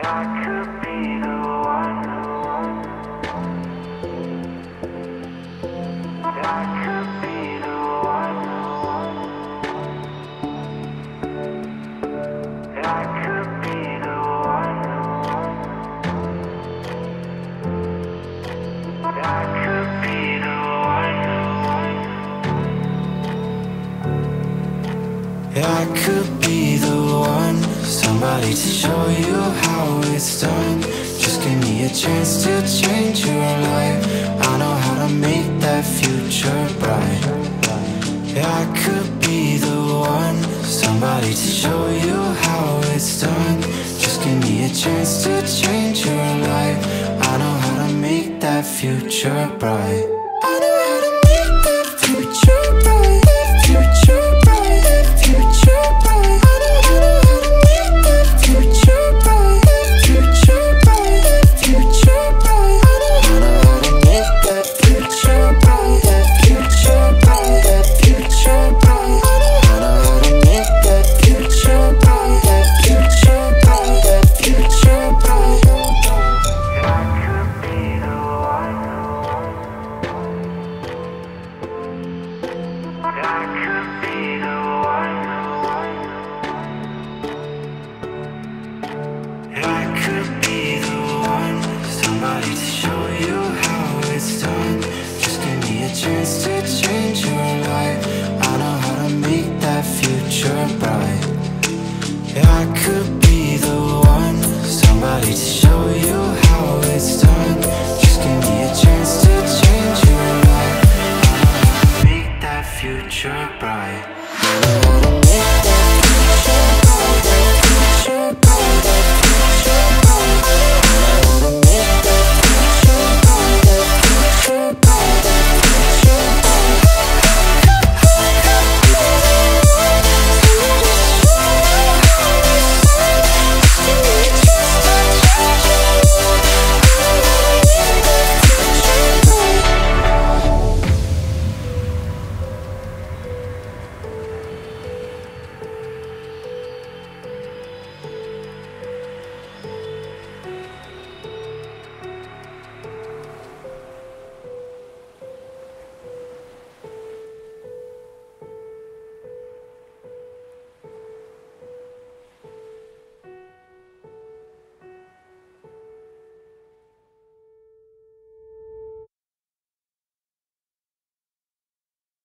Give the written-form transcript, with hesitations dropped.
I could be the one. I could be the one. I could be the one. I could be the one. I could be the one. Somebody to show you how it's done. Just give me a chance to change your life. I know how to make that future bright. I could be the one. Somebody to show you how it's done. Just give me a chance to change your life. I know how to make that future bright.